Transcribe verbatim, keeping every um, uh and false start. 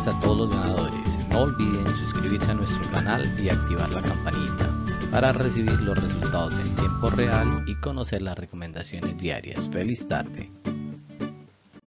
a todos los ganadores. No olviden suscribirse a nuestro canal y activar la campanita para recibir los resultados en tiempo real y conocer las recomendaciones diarias. ¡Feliz tarde!